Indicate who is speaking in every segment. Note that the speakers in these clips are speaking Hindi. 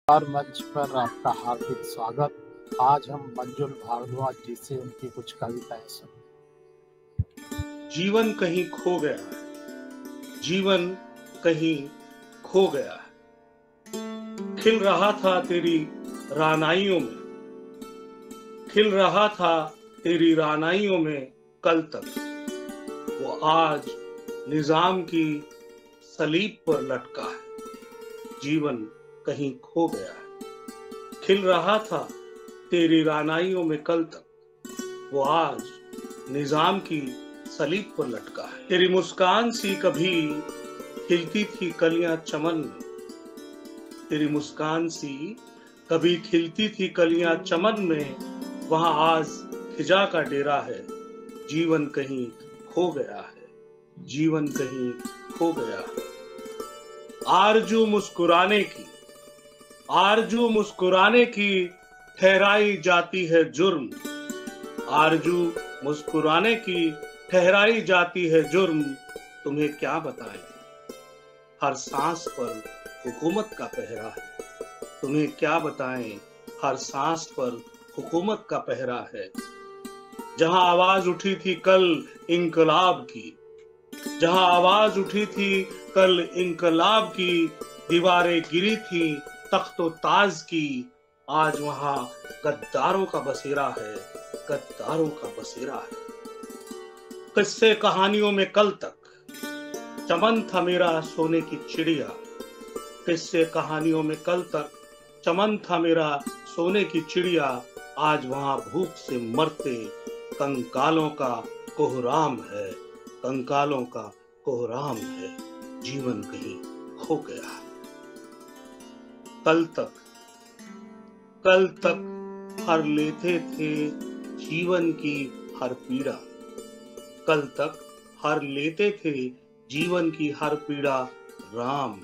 Speaker 1: और मंच पर आपका हार्दिक स्वागत। आज हम मंजुल भारद्वाज जी से उनकी कुछ कविताएं सुनें।
Speaker 2: जीवन कहीं खो गया है, जीवन कहीं खो गया है। खिल रहा था तेरी रानाइयों में, खिल रहा था तेरी रानाइयों में कल तक। वो आज निजाम की सलीब पर लटका है। जीवन कहीं खो गया है। खिल रहा था तेरी रानाइयों में कल तक, वो आज निजाम की सलीब पर लटका है। तेरी मुस्कान सी कभी खिलती थी कलियां चमन में, तेरी मुस्कान सी कभी खिलती थी कलियां चमन में, वहां आज खिजा का डेरा है। जीवन कहीं खो गया है, जीवन कहीं खो गया है। आरजू मुस्कुराने की, आरजू मुस्कुराने की ठहराई जाती है जुर्म। आरजू मुस्कुराने की ठहराई जाती है जुर्म। तुम्हें क्या बताएं, हर सांस पर हुकूमत का पहरा है। तुम्हें क्या बताएं, हर सांस पर हुकूमत का पहरा है। जहां आवाज उठी थी कल इंकलाब की, जहां आवाज उठी थी कल इंकलाब की, दीवारें गिरी थी तख्तो ताज की, आज वहां गद्दारों का बसेरा है, गद्दारों का बसेरा है। किस्से कहानियों में कल तक चमन था मेरा सोने की चिड़िया, किस्से कहानियों में कल तक चमन था मेरा सोने की चिड़िया, आज वहां भूख से मरते कंकालों का कोहराम है, कंकालों का कोहराम है। जीवन कहीं खो गया है। कल तक हर लेते थे जीवन की हर पीड़ा, कल तक हर लेते थे जीवन की हर पीड़ा राम।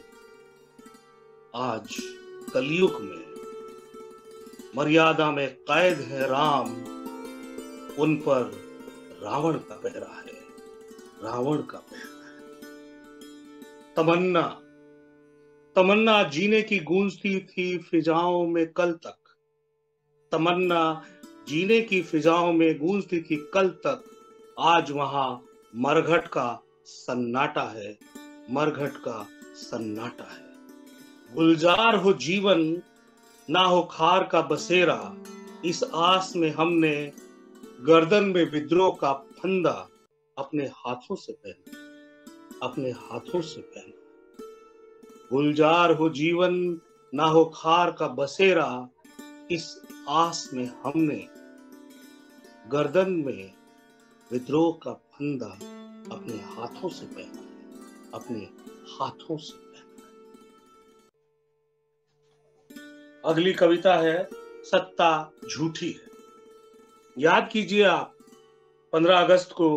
Speaker 2: आज कलयुग में मर्यादा में कैद है राम, उन पर रावण का पहरा है, रावण का पहरा है। तमन्ना, तमन्ना जीने की गूंजती थी फिजाओं में कल तक, तमन्ना जीने की फिजाओं में गूंजती थी कल तक, आज वहां मरघट का सन्नाटा है, मरघट का सन्नाटा है। गुलजार हो जीवन ना हो खार का बसेरा, इस आस में हमने गर्दन में विद्रोह का फंदा अपने हाथों से पहना, अपने हाथों से पहना। गुलजार हो जीवन ना हो खार का बसेरा, इस आस में हमने गर्दन में विद्रोह का फंदा अपने हाथों से पहना है, अपने हाथों से पहना है। अगली कविता है सत्ता झूठी है। याद कीजिए आप 15 अगस्त को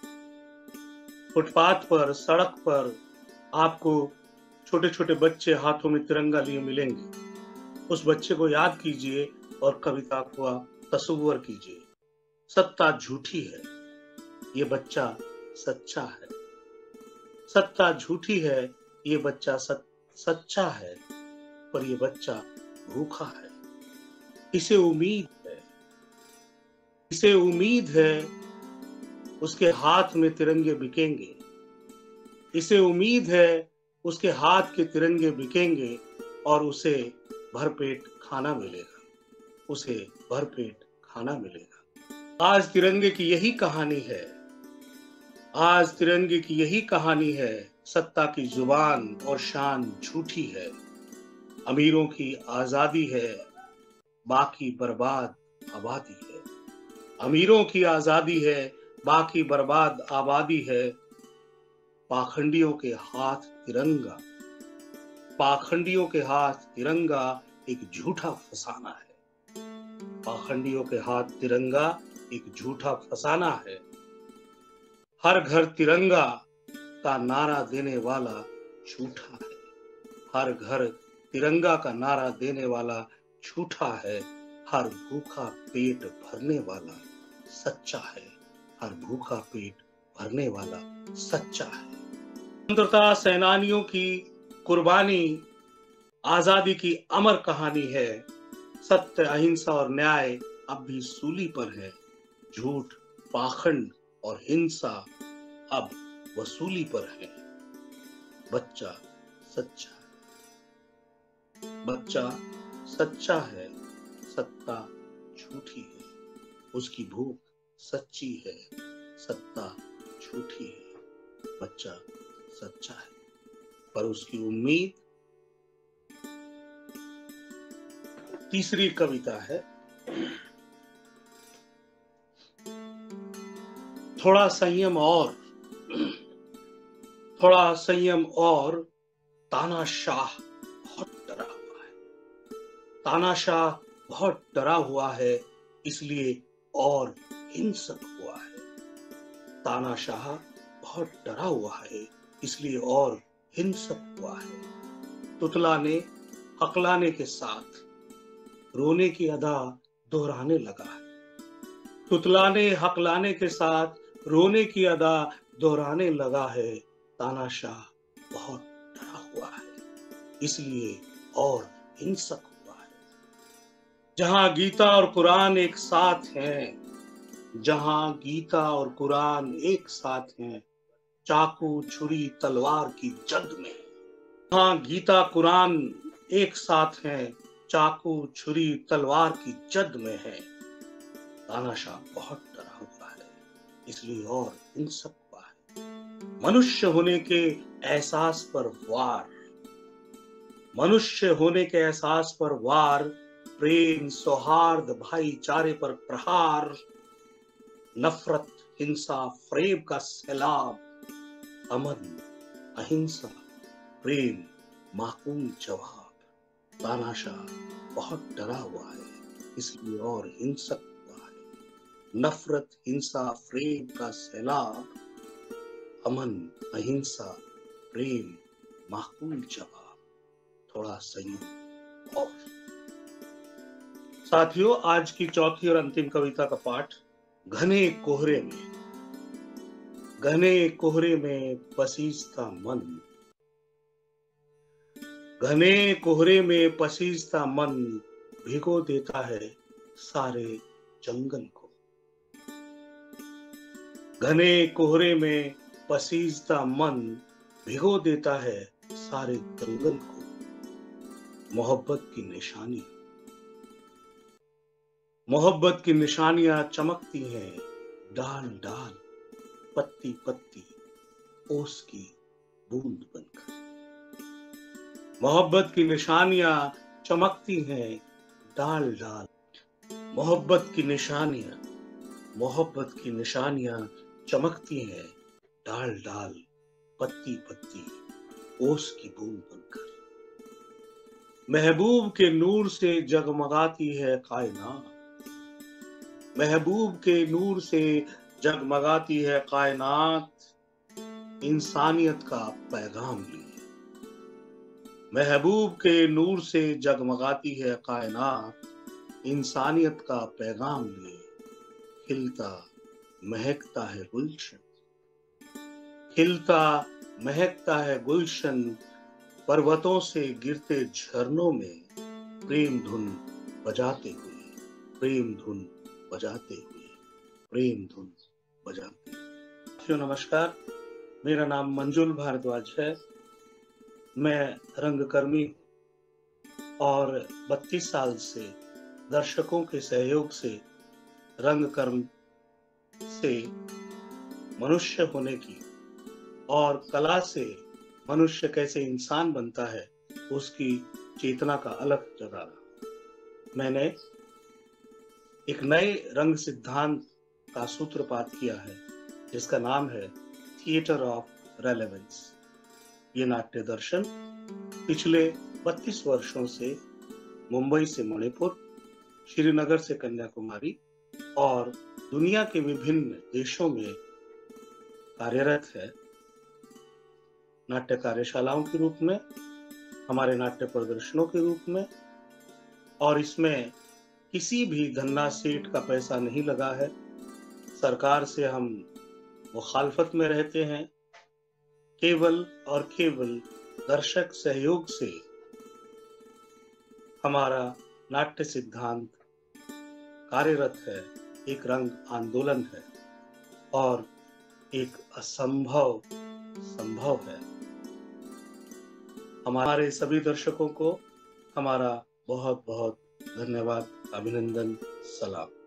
Speaker 2: फुटपाथ पर, सड़क पर आपको छोटे छोटे बच्चे हाथों में तिरंगा लिए मिलेंगे। उस बच्चे को याद कीजिए और कविता को तस्वीर कीजिए। सत्ता झूठी है, ये बच्चा सच्चा है। सत्ता झूठी है, ये बच्चा सच्चा है, पर ये बच्चा भूखा है। इसे उम्मीद है, इसे उम्मीद है उसके हाथ में तिरंगे बिकेंगे। इसे उम्मीद है उसके हाथ के तिरंगे बिकेंगे और उसे भरपेट खाना मिलेगा, उसे भरपेट खाना मिलेगा। आज तिरंगे की यही कहानी है, आज तिरंगे की यही कहानी है। सत्ता की जुबान और शान झूठी है। अमीरों की आजादी है, बाकी बर्बाद आबादी है। अमीरों की आजादी है, बाकी बर्बाद आबादी है। पाखंडियों के हाथ तिरंगा, पाखंडियों के हाथ तिरंगा एक झूठा फसाना है। पाखंडियों के हाथ तिरंगा एक झूठा फसाना है। हर घर तिरंगा का नारा देने वाला झूठा है। हर घर तिरंगा का नारा देने वाला झूठा है। हर भूखा पेट भरने वाला सच्चा है। हर भूखा पेट भरने वाला सच्चा है। स्वतंत्रता सेनानियों की कुर्बानी आजादी की अमर कहानी है। सत्य, अहिंसा और न्याय अब भी सूली पर है। झूठ, पाखंड और हिंसा अब वसूली पर है। बच्चा सच्चा है, बच्चा सच्चा है, सत्ता झूठी है। उसकी भूख सच्ची है, सत्ता झूठी है। बच्चा सच्चा है, पर उसकी उम्मीद। तीसरी कविता है, थोड़ा संयम और, थोड़ा संयम और। तानाशाह बहुत डरा हुआ है, तानाशाह बहुत डरा हुआ है, इसलिए और हिंसक हुआ है। तानाशाह बहुत डरा हुआ है, इसलिए और हिंसक हुआ है। तुतलाने हकलाने के साथ रोने की अदा दोहराने लगा है। तुतलाने हकलाने के साथ रोने की अदा दोहराने लगा है। तानाशाह बहुत डरा हुआ है, इसलिए और हिंसक हुआ है। जहां गीता और कुरान एक साथ हैं, जहां गीता और कुरान एक साथ हैं, चाकू छुरी तलवार की जद में। जहां गीता कुरान एक साथ हैं, चाकू छुरी तलवार की जद में है। तानाशाह बहुत डरा हुआ है, इसलिए और हिंसक हुआ है। मनुष्य होने के एहसास पर वार, मनुष्य होने के एहसास पर वार। प्रेम सौहार्द भाईचारे पर प्रहार। नफरत हिंसा फरेब का सैलाब। अमन अहिंसा प्रेम माकूल जवाब। तानाशाह बहुत डरा हुआ है, इसलिए और हिंसक हुआ है। नफरत हिंसा प्रेम का सैलाब। अमन अहिंसा प्रेम माकूल जवाब। थोड़ा संयम और। साथियों, आज की चौथी और अंतिम कविता का पाठ। घने कोहरे में, घने कोहरे में पसीजता मन। घने कोहरे में पसीजता मन भिगो देता है सारे जंगल को। घने कोहरे में पसीजता मन भिगो देता है सारे जंगल को। मोहब्बत की निशानी, मोहब्बत की निशानियां चमकती हैं डाल डाल, पत्ती पत्ती, ओस की बूंद बनकर। मोहब्बत की निशानियां चमकती हैं डाल डाल। मोहब्बत की निशानियां, मोहब्बत की निशानियां चमकती हैं डाल डाल, पत्ती पत्ती, ओस की बूंद बनकर। महबूब के नूर से जगमगाती है कायनात, महबूब के नूर से जगमगाती है कायनात। इंसानियत का पैगाम लिए, महबूब के नूर से जगमगाती है कायनात। इंसानियत का पैगाम लिए खिलता महकता है गुलशन, खिलता महकता है गुलशन। पर्वतों से गिरते झरनों में प्रेम धुन बजाते हुए, प्रेम धुन बजाते हुए, प्रेम धुन बजाते हुए। नमस्कार, मेरा नाम मंजुल भारद्वाज है। मैं रंगकर्मी और 32 साल से दर्शकों के सहयोग से रंगकर्म से मनुष्य होने की और कला से मनुष्य कैसे इंसान बनता है उसकी चेतना का अलग जगा रहा। मैंने एक नए रंग सिद्धांत का सूत्रपात किया है जिसका नाम है थिएटर ऑफ रेलेवेंस। ये नाट्य दर्शन पिछले 32 वर्षों से मुंबई से मणिपुर, श्रीनगर से कन्याकुमारी और दुनिया के विभिन्न देशों में कार्यरत है। नाट्य कार्यशालाओं के रूप में, हमारे नाट्य प्रदर्शनों के रूप में, और इसमें किसी भी धन्ना सेठ का पैसा नहीं लगा है। सरकार से हम मुखालफत में रहते हैं। केवल और केवल दर्शक सहयोग से हमारा नाट्य सिद्धांत कार्यरत है, एक रंग आंदोलन है और एक असंभव संभव है। हमारे सभी दर्शकों को हमारा बहुत बहुत धन्यवाद, अभिनंदन, सलाम।